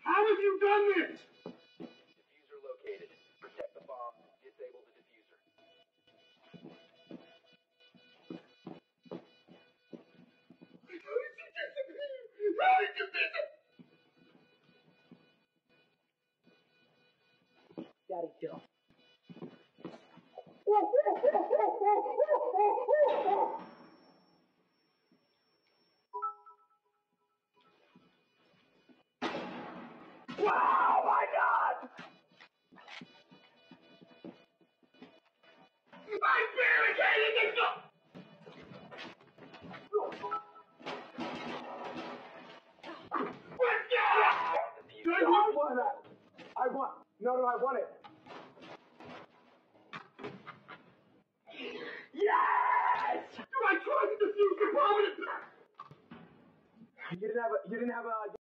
How have you done this? Diffuser located. Protect the bomb. Disable the diffuser. How did you disappear? How did you disappear? Daddy, chill. Wow, my God! I barricaded the door! Let's go! I want. No, I want it. Yes! I tried to defuse the bomb and it... You didn't have a